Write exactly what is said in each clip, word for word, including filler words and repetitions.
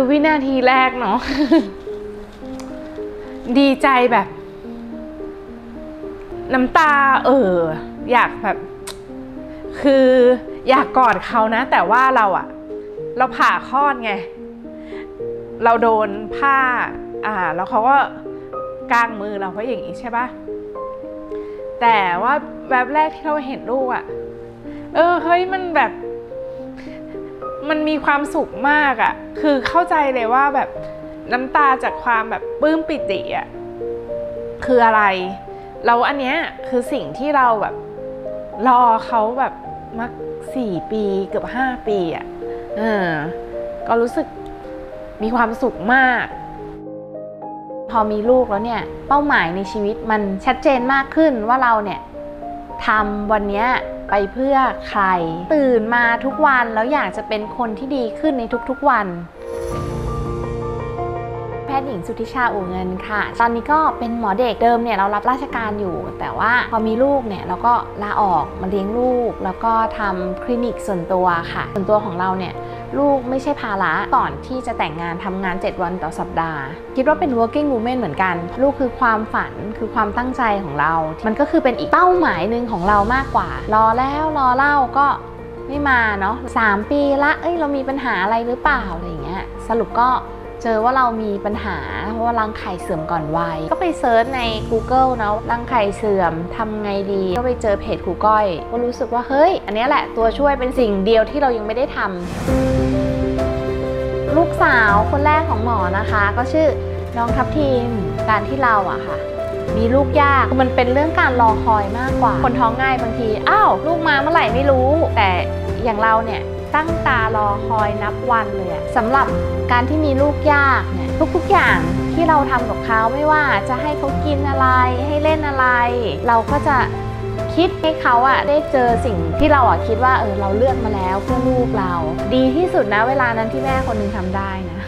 วินาทีแรกเนาะ ดีใจแบบน้ำตาเอออยากแบบคืออยากกอดเขานะแต่ว่าเราอะเราผ่าคลอดไงเราโดนผ้าอ่าแล้วเขาก็กางมือเราเพราะอย่างนี้ใช่ปะแต่ว่าแบบแรกที่เราเห็นลูกอะเออเฮ้ยมันแบบมันมีความสุขมากอะคือเข้าใจเลยว่าแบบน้ำตาจากความแบบปลื้มปิติอะคืออะไรแล้วอันเนี้ยคือสิ่งที่เราแบบรอเขาแบบมาสี่ปีเกือบห้าปีอะเออก็รู้สึกมีความสุขมากพอมีลูกแล้วเนี่ยเป้าหมายในชีวิตมันชัดเจนมากขึ้นว่าเราเนี่ยทำวันนี้ไปเพื่อใครตื่นมาทุกวันแล้วอยากจะเป็นคนที่ดีขึ้นในทุกๆวันแพทย์หญิงสุทธิชาอู่เงินค่ะตอนนี้ก็เป็นหมอเด็กเดิมเนี่ยเรารับราชการอยู่แต่ว่าพอมีลูกเนี่ยเราก็ลาออกมาเลี้ยงลูกแล้วก็ทำคลินิกส่วนตัวค่ะส่วนตัวของเราเนี่ยลูกไม่ใช่ภาระก่อนที่จะแต่งงานทำงานเจ็ดวันต่อสัปดาห์คิดว่าเป็น working woman เหมือนกันลูกคือความฝันคือความตั้งใจของเรามันก็คือเป็นอีกเป้าหมายหนึ่งของเรามากกว่ารอแล้วรอเล่าก็ไม่มาเนาะสามปีละเอ้ยเรามีปัญหาอะไรหรือเปล่าอะไรอย่างเงี้ยสรุปก็เจอว่าเรามีปัญหาเพราะว่ารังไข่เสื่อมก่อนวัยก็ไปเซิร์ชใน Google นะรังไข่เสื่อมทำไงดีก็ไปเจอเพจครูก้อยก็รู้สึกว่าเฮ้ยอันนี้แหละตัวช่วยเป็นสิ่งเดียวที่เรายังไม่ได้ทำลูกสาวคนแรกของหมอนะคะก็ชื่อน้องทับทิมการที่เราอะค่ะมีลูกยากมันเป็นเรื่องการรอคอยมากกว่าคนท้องง่ายบางทีอ้าวลูกมาเมื่อไหร่ไม่รู้แต่อย่างเราเนี่ยตั้งตารอคอยนับวันเลยสำหรับการที่มีลูกยากเนี่ยทุกๆอย่างที่เราทำกับเขาไม่ว่าจะให้เขากินอะไรให้เล่นอะไรเราก็จะคิดให้เขาอะได้เจอสิ่งที่เราอะคิดว่าเออเราเลือกมาแล้วเพื่อลูกเราดีที่สุดนะเวลานั้นที่แม่คนนึงทำได้นะ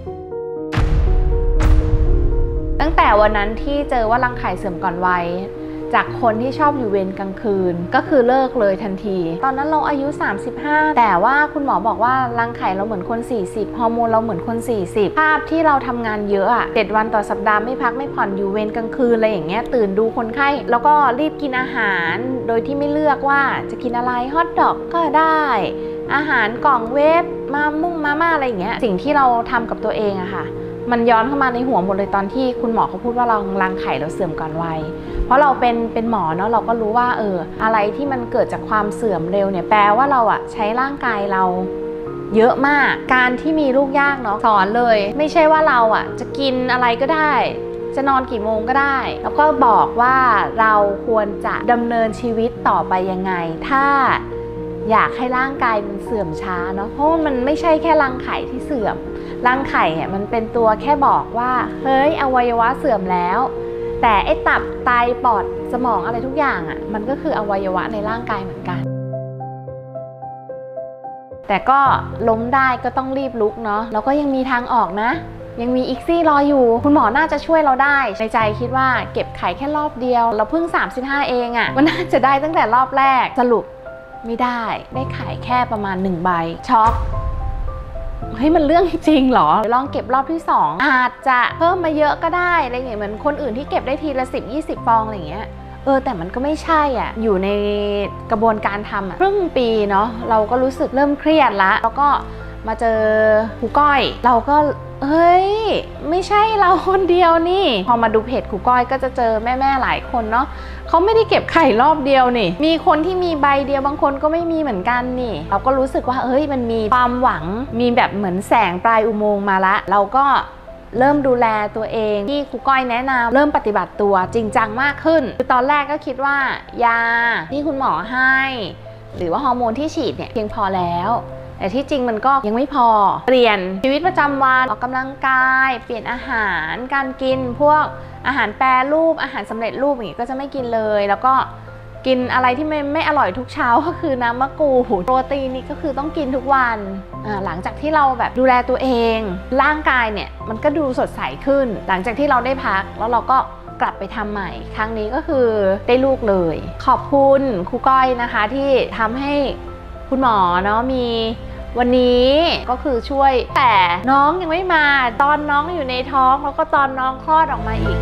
ตั้งแต่วันนั้นที่เจอว่ารังไข่เสื่อมก่อนวัยจากคนที่ชอบอยู่เวรกลางคืนก็คือเลิกเลยทันทีตอนนั้นเราอายุสามสิบห้าแต่ว่าคุณหมอบอกว่ารังไข่เราเหมือนคนสี่สิบฮอร์โมนเราเหมือนคนสี่สิบภาพที่เราทำงานเยอะอะเจ็ดวันต่อสัปดาห์ไม่พักไม่ผ่อนอยู่เวรกลางคืนอะไรอย่างเงี้ยตื่นดูคนไข้แล้วก็รีบกินอาหารโดยที่ไม่เลือกว่าจะกินอะไรฮอทดอกก็ได้อาหารกล่องเวฟมามุ่งมาม่าอะไรอย่างเงี้ยสิ่งที่เราทำกับตัวเองอะค่ะมันย้อนเข้ามาในหัวหมดเลยตอนที่คุณหมอเขาพูดว่าเรารังไข่เราเสื่อมก่อนวัยเพราะเราเป็นเป็นหมอเนาะเราก็รู้ว่าเอออะไรที่มันเกิดจากความเสื่อมเร็วเนี่ยแปลว่าเราอะใช้ร่างกายเราเยอะมากการที่มีลูกยากเนาะสอนเลยไม่ใช่ว่าเราอะจะกินอะไรก็ได้จะนอนกี่โมงก็ได้แล้วก็บอกว่าเราควรจะดำเนินชีวิตต่อไปยังไงถ้าอยากให้ร่างกายมันเสื่อมช้าเนาะเพราะมันไม่ใช่แค่รังไข่ที่เสื่อมรังไข่เนี่ยมันเป็นตัวแค่บอกว่าเฮ้ยอวัยวะเสื่อมแล้วแต่ไอ้ตับไตปอดสมองอะไรทุกอย่างอ่ะมันก็คืออวัยวะในร่างกายเหมือนกันแต่ก็ล้มได้ก็ต้องรีบลุกเนาะแล้วก็ยังมีทางออกนะยังมีอีกซี่รออยู่คุณหมอน่าจะช่วยเราได้ในใจคิดว่าเก็บไข่แค่รอบเดียวเราเพิ่งสามสิบห้าเองอ่ะมันน่าจะได้ตั้งแต่รอบแรกสรุปไม่ได้ได้ไข่แค่ประมาณหนึ่งใบช็อกเฮ้ยมันเรื่องจริงเหรอลองเก็บรอบที่สองอาจจะเพิ่มมาเยอะก็ได้อะไรอย่างเงี้ยเหมือนคนอื่นที่เก็บได้ทีละสิบ ยี่สิบฟองอะไรอย่างเงี้ยเออแต่มันก็ไม่ใช่อ่ะอยู่ในกระบวนการทำอ่ะครึ่งปีเนาะเราก็รู้สึกเริ่มเครียดละแล้วก็มาเจอครูก้อยเราก็เฮ้ยไม่ใช่เราคนเดียวนี่พอมาดูเพจครูก้อยก็จะเจอแม่ๆหลายคนเนาะเขาไม่ได้เก็บไข่รอบเดียวนี่มีคนที่มีใบเดียวบางคนก็ไม่มีเหมือนกันนี่เราก็รู้สึกว่าเฮ้ยมันมีความหวังมีแบบเหมือนแสงปลายอุโมงค์มาละเราก็เริ่มดูแลตัวเองที่ครูก้อยแนะนำเริ่มปฏิบัติตัวจริงจังมากขึ้นคือตอนแรกก็คิดว่ายาที่คุณหมอให้หรือว่าฮอร์โมนที่ฉีดเนี่ยเพียงพอแล้วแต่ที่จริงมันก็ยังไม่พอเปลี่ยนชีวิตประจำวันออกกำลังกายเปลี่ยนอาหารการกินพวกอาหารแปรรูปอาหารสำเร็จรูปอย่างนี้ก็จะไม่กินเลยแล้วก็กินอะไรที่ไม่ไม่อร่อยทุกเช้าก็คือน้ำมะกรูดโปรตีนนี่ก็คือต้องกินทุกวันหลังจากที่เราแบบดูแลตัวเองร่างกายเนี่ยมันก็ดูสดใสขึ้นหลังจากที่เราได้พักแล้วเราก็กลับไปทำใหม่ครั้งนี้ก็คือได้ลูกเลยขอบคุณครูก้อยนะคะที่ทำให้คุณหมอเนาะมีวันนี้ก็คือช่วยแต่น้องยังไม่มาตอนน้องอยู่ในท้องแล้วก็ตอนน้องคลอดออกมาอีก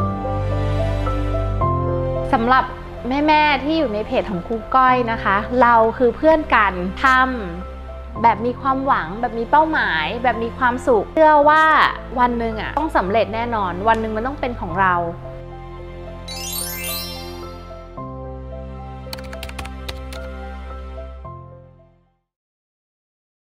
สำหรับแม่ๆที่อยู่ในเพจของครูก้อยนะคะเราคือเพื่อนกันทำแบบมีความหวังแบบมีเป้าหมายแบบมีความสุขเชื่อว่าวันหนึ่งอ่ะต้องสำเร็จแน่นอนวันหนึ่งมันต้องเป็นของเรา